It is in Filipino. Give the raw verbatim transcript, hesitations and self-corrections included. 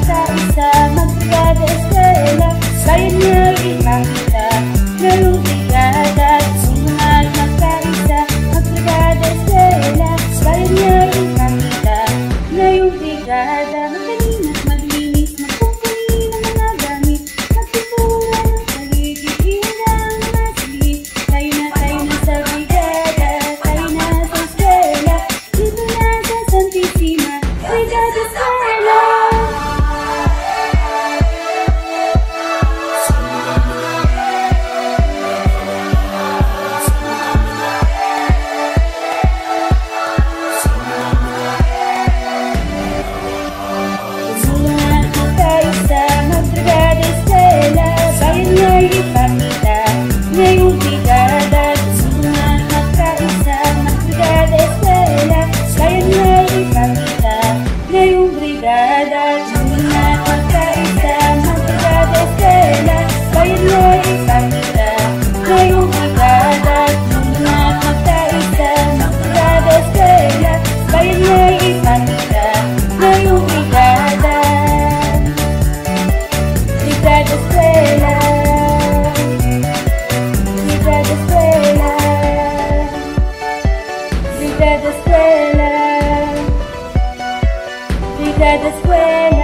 magkaisa, magbrigada eskwela, bayan niya ipakita na yung brigada. Sumunod magkaisa, magbrigada eskwela, bayan niya ipakita na yung brigada. Magaling at maglinis, magpupuli ng mga gamit, magpupula ng paligid, ilang masigit. Tayo na, tayo na sa brigada, tayo na sa eskwela, dito na sa Santissima, Brigada Eskwela. Sumunod magkaisa, magbrigada eskwela, bayan niya ipakita na yung brigada. Sumunod magkaisa, magbrigada eskwela, bayan niya ipakita na yung brigada. Sumunod magkaisa, magbrigada eskwela, bayan niya ipakita na yung brigada. Sumunod magkaisa, magbrigada eskwela, bayan niya ipakita na yung brigada. Brigada Eskwela, Brigada Eskwela, Brigada Eskwela, Brigada Eskwela.